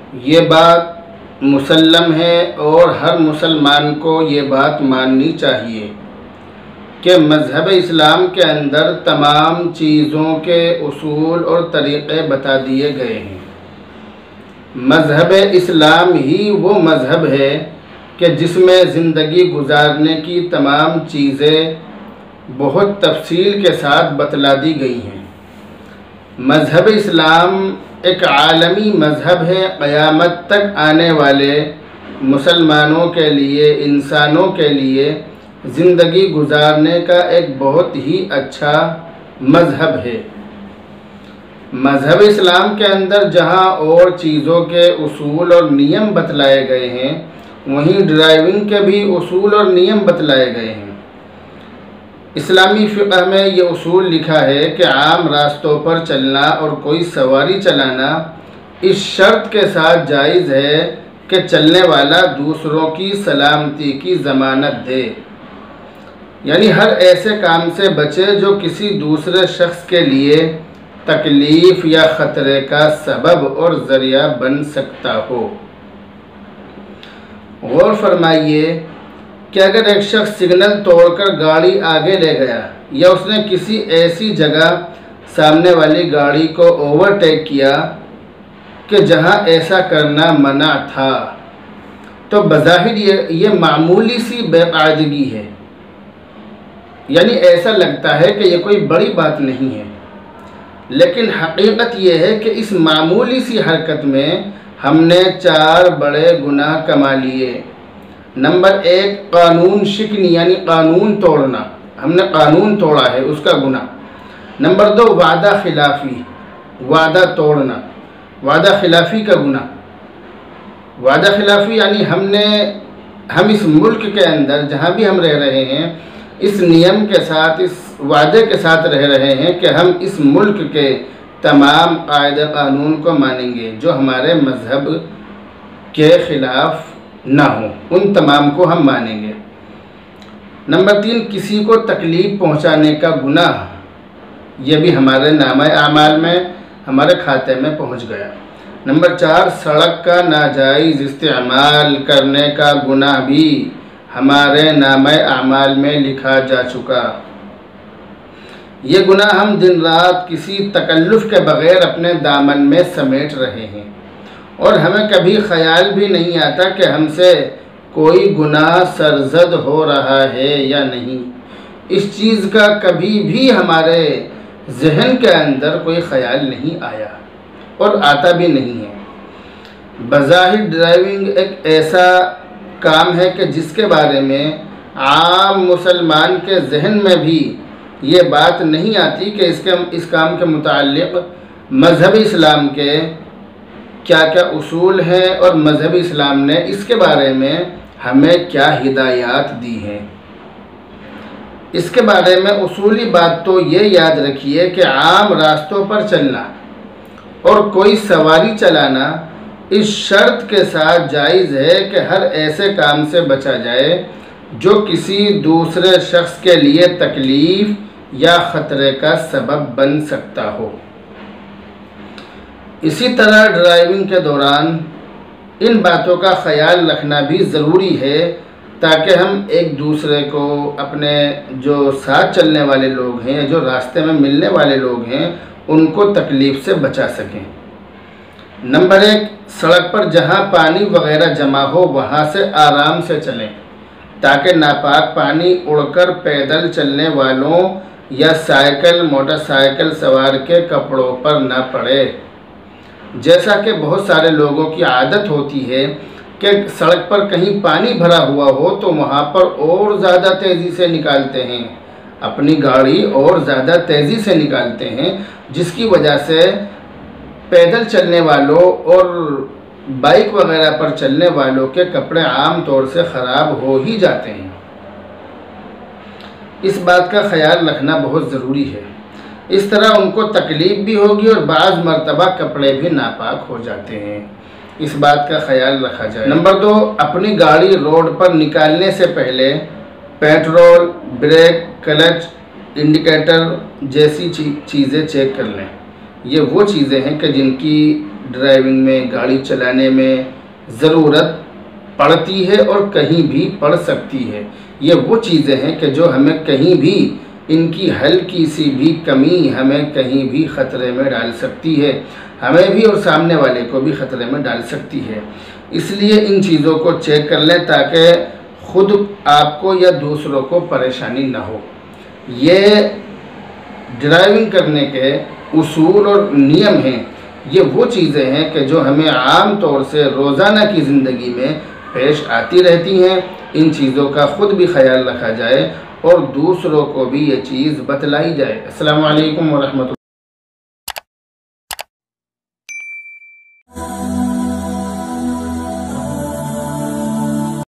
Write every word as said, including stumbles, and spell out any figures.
ये बात मुसल्लम है और हर मुसलमान को ये बात माननी चाहिए कि मज़हब इस्लाम के अंदर तमाम चीज़ों के उसूल और तरीक़े बता दिए गए हैं। मज़हब इस्लाम ही वो मज़हब है कि जिसमें ज़िंदगी गुजारने की तमाम चीज़ें बहुत तफसील के साथ बतला दी गई हैं। मज़हब इस्लाम एक आलमी मज़हब है। क़यामत तक आने वाले मुसलमानों के लिए, इंसानों के लिए ज़िंदगी गुजारने का एक बहुत ही अच्छा मज़हब है। मज़हब इस्लाम के अंदर जहाँ और चीज़ों के उसूल और नियम बतलाए गए हैं, वहीं ड्राइविंग के भी उसूल और नियम बतलाए गए हैं। इस्लामी फ़िक़्ह में ये उसूल लिखा है कि आम रास्तों पर चलना और कोई सवारी चलाना इस शर्त के साथ जायज़ है कि चलने वाला दूसरों की सलामती की ज़मानत दे, यानी हर ऐसे काम से बचे जो किसी दूसरे शख्स के लिए तकलीफ़ या ख़तरे का सबब और ज़रिया बन सकता हो। गौर फरमाइए कि अगर एक शख्स सिग्नल तोड़कर गाड़ी आगे ले गया या उसने किसी ऐसी जगह सामने वाली गाड़ी को ओवरटेक किया कि जहां ऐसा करना मना था, तो बज़ाहिर ये ये मामूली सी बेकायदगी है, यानी ऐसा लगता है कि ये कोई बड़ी बात नहीं है। लेकिन हकीकत ये है कि इस मामूली सी हरकत में हमने चार बड़े गुनाह कमा लिए। नंबर एक, कानून शिकनी यानी कानून तोड़ना, हमने कानून तोड़ा है, उसका गुनाह। नंबर दो, वादा खिलाफ़ी, वादा तोड़ना, वादा खिलाफ़ी का गुनाह। वादा खिलाफ़ी यानी हमने हम इस मुल्क के अंदर जहाँ भी हम रह रहे हैं, इस नियम के साथ, इस वादे के साथ रह रहे हैं कि हम इस मुल्क के तमाम कायदे कानून को मानेंगे जो हमारे मज़हब के ख़िलाफ़ ना हो, उन तमाम को हम मानेंगे। नंबर तीन, किसी को तकलीफ़ पहुंचाने का गुनाह, ये भी हमारे नामा आमाल में, हमारे खाते में पहुंच गया। नंबर चार, सड़क का नाजायज़ इस्तेमाल करने का गुनाह भी हमारे नामा आमाल में लिखा जा चुका। ये गुनाह हम दिन रात किसी तकल्लुफ़ के बग़ैर अपने दामन में समेट रहे हैं और हमें कभी ख़याल भी नहीं आता कि हमसे कोई गुनाह सरज़द हो रहा है या नहीं। इस चीज़ का कभी भी हमारे जहन के अंदर कोई ख़याल नहीं आया और आता भी नहीं है। बज़ाहिर ड्राइविंग एक ऐसा काम है कि जिसके बारे में आम मुसलमान के जहन में भी ये बात नहीं आती कि इसके इस काम के मुताल्लिक़ मज़हब इस्लाम के क्या क्या उसूल हैं और मज़हब इस्लाम ने इसके बारे में हमें क्या हिदायत दी हैं। इसके बारे में उसूली बात तो ये याद रखिए कि आम रास्तों पर चलना और कोई सवारी चलाना इस शर्त के साथ जायज़ है कि हर ऐसे काम से बचा जाए जो किसी दूसरे शख्स के लिए तकलीफ़ या ख़तरे का सबब बन सकता हो। इसी तरह ड्राइविंग के दौरान इन बातों का ख़याल रखना भी ज़रूरी है ताकि हम एक दूसरे को, अपने जो साथ चलने वाले लोग हैं, जो रास्ते में मिलने वाले लोग हैं, उनको तकलीफ़ से बचा सकें। नंबर एक, सड़क पर जहां पानी वग़ैरह जमा हो वहां से आराम से चलें ताकि नापाक पानी उड़कर पैदल चलने वालों या साइकिल मोटरसाइकिल सवार के कपड़ों पर न पड़े। जैसा कि बहुत सारे लोगों की आदत होती है कि सड़क पर कहीं पानी भरा हुआ हो तो वहाँ पर और ज़्यादा तेज़ी से निकालते हैं, अपनी गाड़ी और ज़्यादा तेज़ी से निकालते हैं, जिसकी वजह से पैदल चलने वालों और बाइक वगैरह पर चलने वालों के कपड़े आम तौर से ख़राब हो ही जाते हैं। इस बात का ख्याल रखना बहुत ज़रूरी है। इस तरह उनको तकलीफ़ भी होगी और बाज़ मरतबा कपड़े भी नापाक हो जाते हैं। इस बात का ख्याल रखा जाए। नंबर दो, अपनी गाड़ी रोड पर निकालने से पहले पेट्रोल, ब्रेक, क्लच, इंडिकेटर जैसी चीज़ें चेक कर लें। ये वो चीज़ें हैं कि जिनकी ड्राइविंग में, गाड़ी चलाने में ज़रूरत पड़ती है और कहीं भी पड़ सकती है। ये वो चीज़ें हैं कि जो हमें कहीं भी, इनकी हल्की सी भी कमी हमें कहीं भी ख़तरे में डाल सकती है, हमें भी और सामने वाले को भी ख़तरे में डाल सकती है। इसलिए इन चीज़ों को चेक कर लें ताकि ख़ुद आपको या दूसरों को परेशानी ना हो। ये ड्राइविंग करने के उसूल और नियम हैं, ये वो चीज़ें हैं कि जो हमें आम तौर से रोज़ाना की ज़िंदगी में पेश आती रहती हैं। इन चीज़ों का ख़ुद भी ख्याल रखा जाए और दूसरों को भी ये चीज़ बतलाई जाए। अस्सलामु अलैकुम व रहमतुल्लाह।